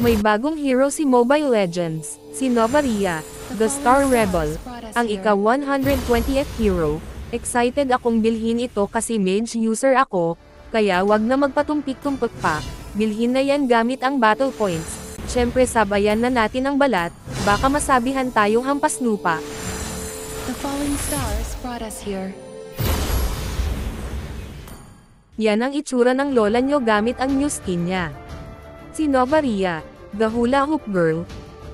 May bagong hero si Mobile Legends, si Novaria, the Star Rebel, ang ika-120th hero. Excited akong bilhin ito kasi mage user ako, kaya wag na magpatumpik-tumpik pa, bilhin na yan gamit ang battle points. Syempre sabayan na natin ang balat, baka masabihan tayong hampas lupa. The falling stars brought us here. Yan ang itsura ng lola nyo gamit ang new skin niya. Si Novaria, the hula hoop girl.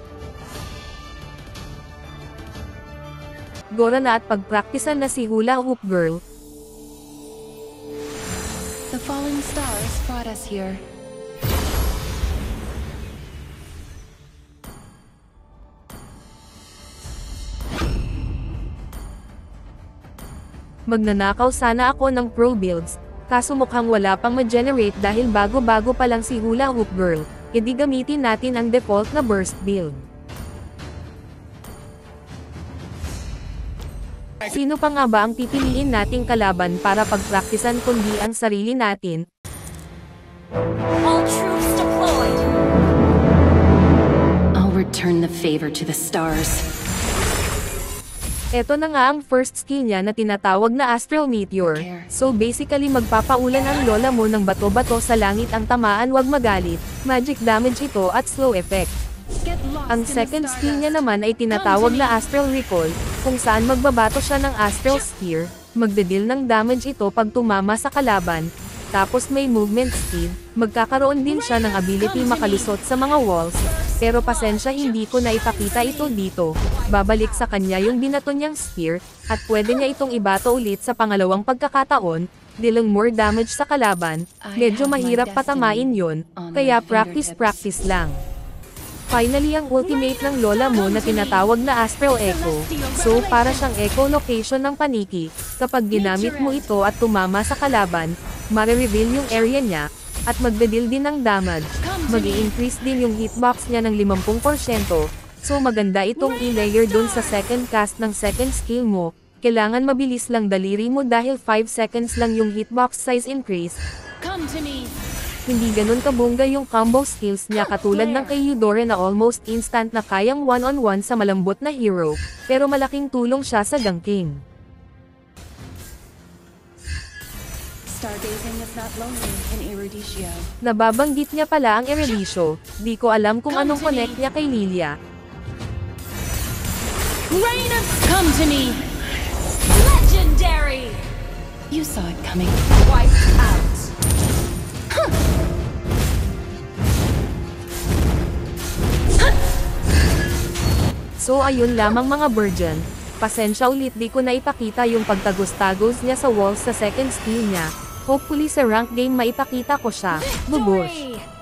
Gora na at pagpraktisan na si hula hoop girl. The falling stars brought us here. Magnanakaw sana ako ng pro builds, kaso mukhang wala pang ma-generate dahil bago-bago pa lang si hula hoop girl, edi gamitin natin ang default na burst build. Sino pa nga ba ang pipiliin nating kalaban para pagpraktisan kundi ang sarili natin? All troops deployed. I'll return the favor to the stars. Eto na nga ang first skill niya na tinatawag na Astral Meteor. So basically magpapaulan ang lola mo ng bato-bato sa langit ang tamaan, wag magalit, magic damage ito at slow effect. Ang second skill niya naman ay tinatawag na Astral Recall, kung saan magbabato siya ng Astral Sphere, magdedeal ng damage ito pag tumama sa kalaban, tapos may movement speed, magkakaroon din siya ng ability makalusot sa mga walls, pero pasensya hindi ko na ipakita ito dito, babalik sa kanya yung binato niyang sphere, at pwede niya itong ibato ulit sa pangalawang pagkakataon, dealing more damage sa kalaban, medyo mahirap patamain yon, kaya practice lang. Finally ang ultimate ng lola mo na tinatawag na Astral Echo, so para siyang echolocation ng paniki, kapag ginamit mo ito at tumama sa kalaban, mare-reveal yung area niya, at magde-deal din ng damage, mag-i-increase din yung hitbox niya ng 50%, so maganda itong i-layer dun sa second cast ng second skill mo, kailangan mabilis lang daliri mo dahil 5 seconds lang yung hitbox size increase. Come to me. Hindi ganun kabongga yung combo skills niya katulad ng kay Eudora na almost instant na kayang one-on-one sa malambot na hero, pero malaking tulong siya sa ganking. Stargazing is not lonely in Eruditio. Nababanggit niya pala ang Eruditio, di ko alam kung anong connect niya kay Lilia. Rain of come to me. Legendary. You saw it coming. Wiped out. So ayun lamang mga virgin, pasensya ulit di ko na ipakita yung pagtagos-tagos niya sa walls sa second skill niya, hopefully sa rank game maipakita ko siya, bubush.